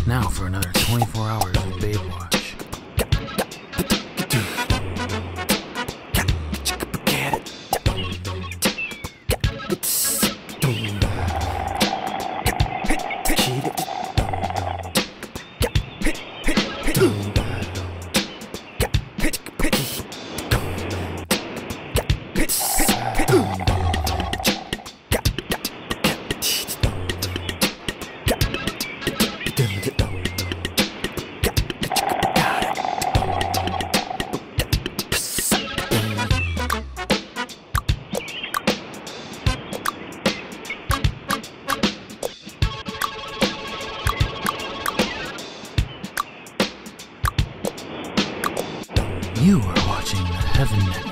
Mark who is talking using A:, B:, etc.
A: Now for another 24 hours of Babe Watch. You are watching the Heaven Network.